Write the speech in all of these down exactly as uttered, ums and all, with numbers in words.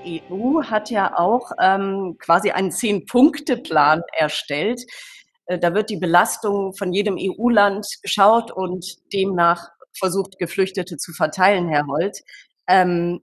E U hat ja auch ähm, quasi einen Zehn-Punkte-Plan erstellt. Äh, da wird die Belastung von jedem E U-Land geschaut und demnach versucht, Geflüchtete zu verteilen, Herr Holt. Ähm,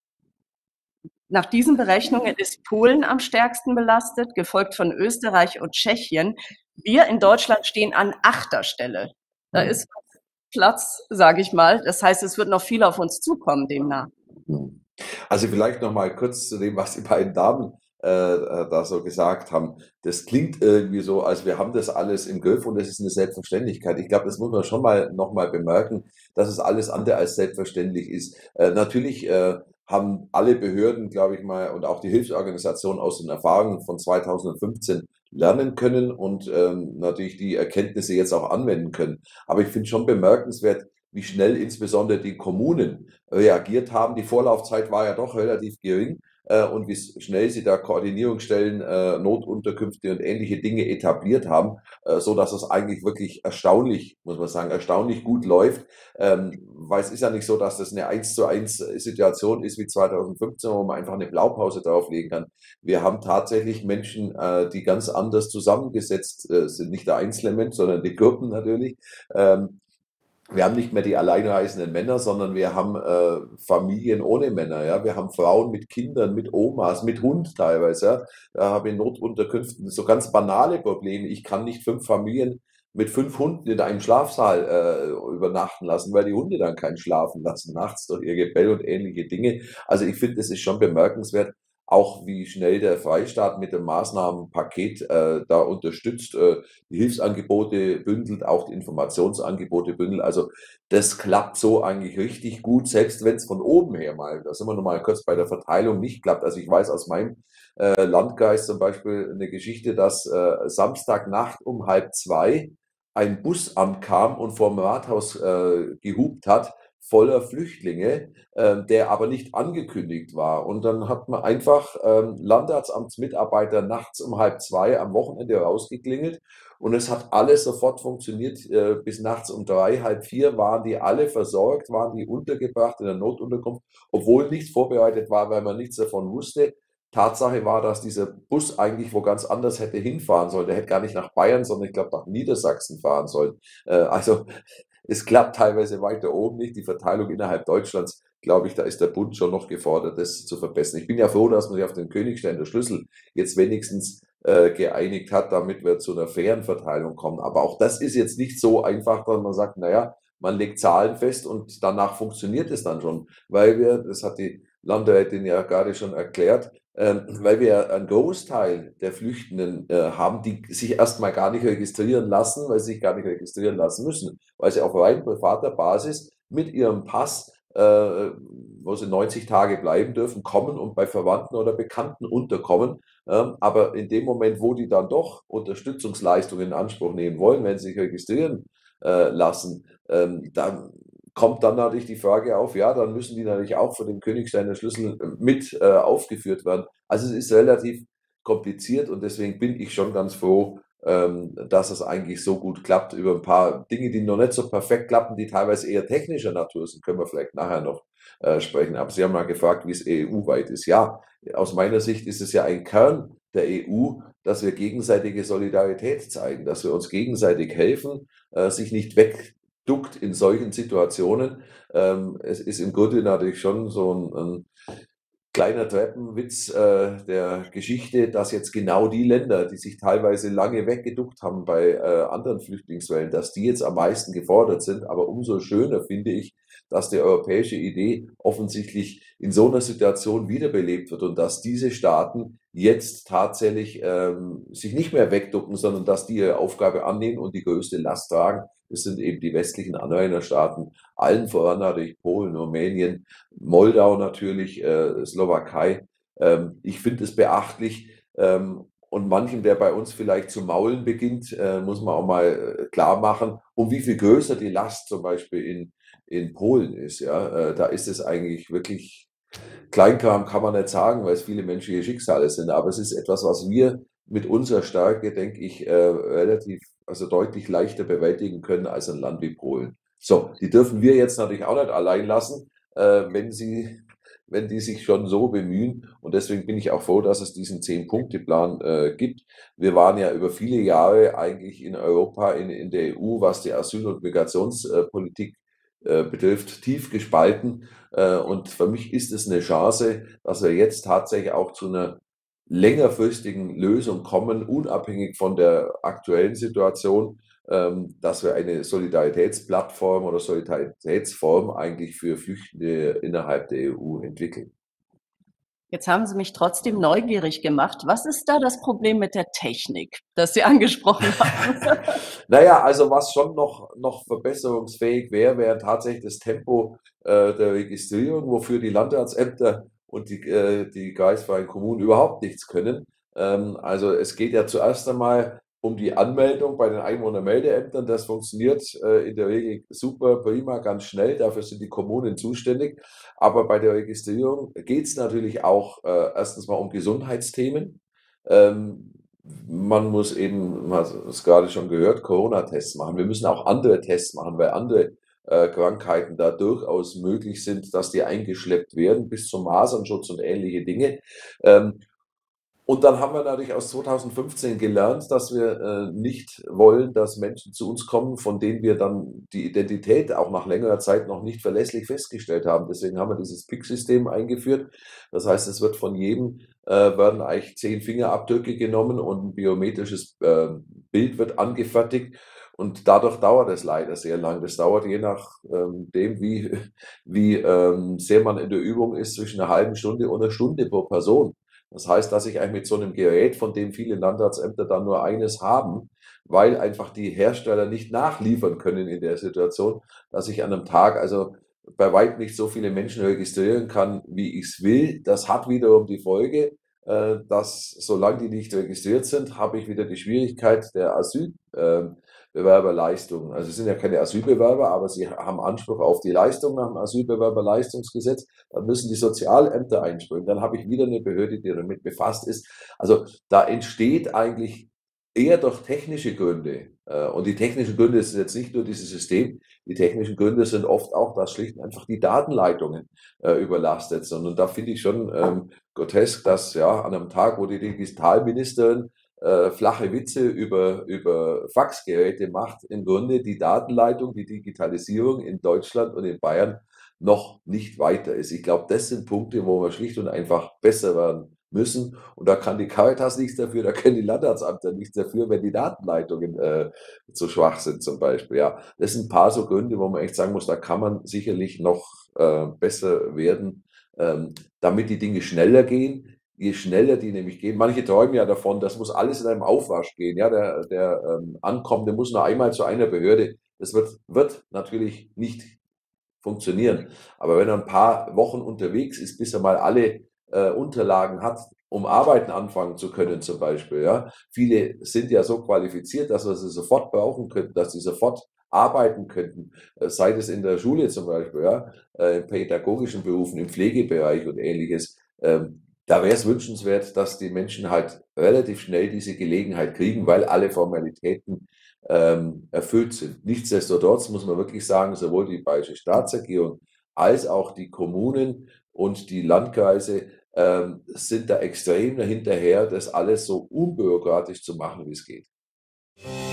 nach diesen Berechnungen ist Polen am stärksten belastet, gefolgt von Österreich und Tschechien. Wir in Deutschland stehen an achter Stelle. Da Hm. ist Platz, sage ich mal. Das heißt, es wird noch viel auf uns zukommen demnach. Hm. Also vielleicht noch mal kurz zu dem, was die beiden Damen äh, äh, da so gesagt haben. Das klingt irgendwie so, als wir haben das alles im Griff und das ist eine Selbstverständlichkeit. Ich glaube, das muss man schon mal noch mal bemerken, dass es alles andere als selbstverständlich ist. Äh, natürlich äh, haben alle Behörden, glaube ich mal, und auch die Hilfsorganisationen aus den Erfahrungen von zweitausendfünfzehn lernen können und ähm, natürlich die Erkenntnisse jetzt auch anwenden können. Aber ich finde schon bemerkenswert, wie schnell insbesondere die Kommunen reagiert haben. Die Vorlaufzeit war ja doch relativ gering äh, und wie schnell sie da Koordinierungsstellen, äh, Notunterkünfte und ähnliche Dinge etabliert haben, äh, so dass es eigentlich wirklich erstaunlich, muss man sagen, erstaunlich gut läuft. Ähm, weil es ist ja nicht so, dass das eine eins zu eins Situation ist wie zweitausendfünfzehn, wo man einfach eine Blaupause drauflegen kann. Wir haben tatsächlich Menschen, äh, die ganz anders zusammengesetzt äh, sind, nicht der einzelne Mensch, sondern die Gruppen natürlich. Ähm, Wir haben nicht mehr die alleinreisenden Männer, sondern wir haben äh, Familien ohne Männer. Ja? Wir haben Frauen mit Kindern, mit Omas, mit Hund teilweise. Ja? Da habe ich in Notunterkünften so ganz banale Probleme. Ich kann nicht fünf Familien mit fünf Hunden in einem Schlafsaal äh, übernachten lassen, weil die Hunde dann keinen schlafen lassen nachts durch ihr Gebell und ähnliche Dinge. Also ich finde, das ist schon bemerkenswert, auch wie schnell der Freistaat mit dem Maßnahmenpaket äh, da unterstützt, äh, die Hilfsangebote bündelt, auch die Informationsangebote bündelt. Also das klappt so eigentlich richtig gut, selbst wenn es von oben her mal, da sind wir nochmal kurz bei der Verteilung, nicht klappt. Also ich weiß aus meinem äh, Landkreis zum Beispiel eine Geschichte, dass äh, Samstagnacht um halb zwei ein Bus ankam und vor dem Rathaus äh, gehupt hat, voller Flüchtlinge, äh, der aber nicht angekündigt war. Und dann hat man einfach ähm, Landratsamtsmitarbeiter nachts um halb zwei am Wochenende rausgeklingelt und es hat alles sofort funktioniert. Äh, bis nachts um drei, halb vier waren die alle versorgt, waren die untergebracht in der Notunterkunft, obwohl nichts vorbereitet war, weil man nichts davon wusste. Tatsache war, dass dieser Bus eigentlich wo ganz anders hätte hinfahren sollen. Der hätte gar nicht nach Bayern, sondern ich glaube nach Niedersachsen fahren sollen. Äh, also es klappt teilweise weiter oben nicht. Die Verteilung innerhalb Deutschlands, glaube ich, da ist der Bund schon noch gefordert, das zu verbessern. Ich bin ja froh, dass man sich auf den Königsteiner Schlüssel jetzt wenigstens äh, geeinigt hat, damit wir zu einer fairen Verteilung kommen. Aber auch das ist jetzt nicht so einfach, dass man sagt, naja, man legt Zahlen fest und danach funktioniert es dann schon, weil wir, das hat die Landrätin ja gerade schon erklärt, ähm, weil wir einen Großteil der Flüchtenden äh, haben, die sich erstmal gar nicht registrieren lassen, weil sie sich gar nicht registrieren lassen müssen, weil sie auf rein privater Basis mit ihrem Pass, äh, wo sie neunzig Tage bleiben dürfen, kommen und bei Verwandten oder Bekannten unterkommen. Ähm, aber in dem Moment, wo die dann doch Unterstützungsleistungen in Anspruch nehmen wollen, wenn sie sich registrieren äh, lassen, ähm, dann kommt dann natürlich die Frage auf, ja, dann müssen die natürlich auch von dem Königsteiner Schlüssel mit äh, aufgeführt werden. Also es ist relativ kompliziert und deswegen bin ich schon ganz froh, ähm, dass es eigentlich so gut klappt. Über ein paar Dinge, die noch nicht so perfekt klappen, die teilweise eher technischer Natur sind, können wir vielleicht nachher noch äh, sprechen. Aber Sie haben mal gefragt, wie es E U-weit ist. Ja, aus meiner Sicht ist es ja ein Kern der E U, dass wir gegenseitige Solidarität zeigen, dass wir uns gegenseitig helfen, äh, sich nicht weg duckt in solchen Situationen. Ähm, es ist im Grunde natürlich schon so ein, ein kleiner Treppenwitz äh, der Geschichte, dass jetzt genau die Länder, die sich teilweise lange weggeduckt haben bei äh, anderen Flüchtlingswellen, dass die jetzt am meisten gefordert sind. Aber umso schöner finde ich, dass die europäische Idee offensichtlich in so einer Situation wiederbelebt wird und dass diese Staaten jetzt tatsächlich ähm, sich nicht mehr wegducken, sondern dass die ihre Aufgabe annehmen und die größte Last tragen. Das sind eben die westlichen Anrainerstaaten, allen voran natürlich Polen, Rumänien, Moldau natürlich, äh, Slowakei. Ähm, ich finde es beachtlich. Ähm, und manchem, der bei uns vielleicht zu maulen beginnt, äh, muss man auch mal äh, klar machen, um wie viel größer die Last zum Beispiel in, in Polen ist. Ja? Äh, da ist es eigentlich wirklich Kleinkram, kann man nicht sagen, weil es viele menschliche Schicksale sind. Aber es ist etwas, was wir mit unserer Stärke, denke ich, äh, relativ, also deutlich leichter bewältigen können als ein Land wie Polen. So, die dürfen wir jetzt natürlich auch nicht allein lassen, äh, wenn sie wenn die sich schon so bemühen. Und deswegen bin ich auch froh, dass es diesen Zehn-Punkte-Plan äh, gibt. Wir waren ja über viele Jahre eigentlich in Europa, in, in der E U, was die Asyl- und Migrationspolitik äh, betrifft, tief gespalten. Äh, und für mich ist es eine Chance, dass wir jetzt tatsächlich auch zu einer längerfristigen Lösung kommen, unabhängig von der aktuellen Situation, ähm, dass wir eine Solidaritätsplattform oder Solidaritätsform eigentlich für Flüchtende innerhalb der E U entwickeln. Jetzt haben Sie mich trotzdem neugierig gemacht. Was ist da das Problem mit der Technik, das Sie angesprochen haben? Naja, also was schon noch, noch verbesserungsfähig wäre, wäre tatsächlich das Tempo äh, der Registrierung, wofür die Landratsämter und die, äh, die kreisfreien Kommunen überhaupt nichts können. Ähm, also es geht ja zuerst einmal um die Anmeldung bei den Einwohnermeldeämtern. Das funktioniert äh, in der Regel super, prima, ganz schnell. Dafür sind die Kommunen zuständig. Aber bei der Registrierung geht es natürlich auch äh, erstens mal um Gesundheitsthemen. Ähm, Man muss eben, man hat es gerade schon gehört, Corona-Tests machen. Wir müssen auch andere Tests machen, weil andere äh, Krankheiten da durchaus möglich sind, dass die eingeschleppt werden, bis zum Masernschutz und ähnliche Dinge. Ähm, und dann haben wir natürlich aus zweitausendfünfzehn gelernt, dass wir äh, nicht wollen, dass Menschen zu uns kommen, von denen wir dann die Identität auch nach längerer Zeit noch nicht verlässlich festgestellt haben. Deswegen haben wir dieses P I C-System eingeführt. Das heißt, es wird von jedem, äh, werden eigentlich zehn Fingerabdrücke genommen und ein biometrisches äh, Bild wird angefertigt. Und dadurch dauert es leider sehr lang. Das dauert je nachdem, ähm, wie, wie ähm, sehr man in der Übung ist, zwischen einer halben Stunde und einer Stunde pro Person. Das heißt, dass ich eigentlich mit so einem Gerät, von dem viele Landratsämter dann nur eines haben, weil einfach die Hersteller nicht nachliefern können in der Situation, dass ich an einem Tag also bei weitem nicht so viele Menschen registrieren kann, wie ich es will. Das hat wiederum die Folge, äh, dass solange die nicht registriert sind, habe ich wieder die Schwierigkeit der Asylbewerberleistungen. Also es sind ja keine Asylbewerber, aber sie haben Anspruch auf die Leistung nach dem Asylbewerberleistungsgesetz. Dann müssen die Sozialämter einspringen. Dann habe ich wieder eine Behörde, die damit befasst ist. Also da entsteht eigentlich eher durch technische Gründe. äh, Und die technischen Gründe sind jetzt nicht nur dieses System, die technischen Gründe sind oft auch, dass schlicht und einfach die Datenleitungen äh, überlastet sind. Und da finde ich schon ähm, grotesk, dass ja an einem Tag, wo die Digitalministerin äh, flache Witze über, über Faxgeräte macht, im Grunde die Datenleitung, die Digitalisierung in Deutschland und in Bayern noch nicht weiter ist. Ich glaube, das sind Punkte, wo wir schlicht und einfach besser werden müssen. Und da kann die Caritas nichts dafür, da können die Landratsämter nichts dafür, wenn die Datenleitungen äh, zu schwach sind zum Beispiel. Ja, das sind ein paar so Gründe, wo man echt sagen muss, da kann man sicherlich noch äh, besser werden, ähm, damit die Dinge schneller gehen. Je schneller die nämlich gehen, manche träumen ja davon, das muss alles in einem Aufwasch gehen. Ja, der, der ähm, Ankommende muss nur einmal zu einer Behörde. Das wird, wird natürlich nicht funktionieren. Aber wenn er ein paar Wochen unterwegs ist, bis er mal alle äh, Unterlagen hat, um Arbeiten anfangen zu können zum Beispiel. Ja. Viele sind ja so qualifiziert, dass wir sie sofort brauchen könnten, dass sie sofort arbeiten könnten, äh, sei es in der Schule zum Beispiel, ja, äh, in pädagogischen Berufen, im Pflegebereich und ähnliches. Ähm, da wäre es wünschenswert, dass die Menschen halt relativ schnell diese Gelegenheit kriegen, weil alle Formalitäten ähm, erfüllt sind. Nichtsdestotrotz muss man wirklich sagen, sowohl die bayerische Staatsregierung als auch die Kommunen und die Landkreise ähm, sind da extrem dahinterher, das alles so unbürokratisch zu machen, wie es geht.